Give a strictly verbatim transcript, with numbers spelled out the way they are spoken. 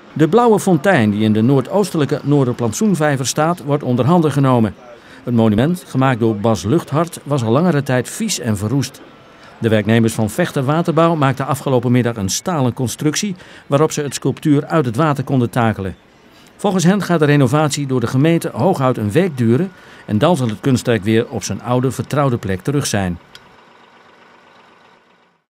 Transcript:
De blauwe fontein die in de noordoostelijke Noorderplantsoenvijver staat, wordt onder handen genomen. Het monument, gemaakt door Bas Luchthart, was al langere tijd vies en verroest. De werknemers van Vegter Waterbouw maakten afgelopen middag een stalen constructie waarop ze het sculptuur uit het water konden takelen. Volgens hen gaat de renovatie door de gemeente hooguit een week duren en dan zal het kunstwerk weer op zijn oude vertrouwde plek terug zijn.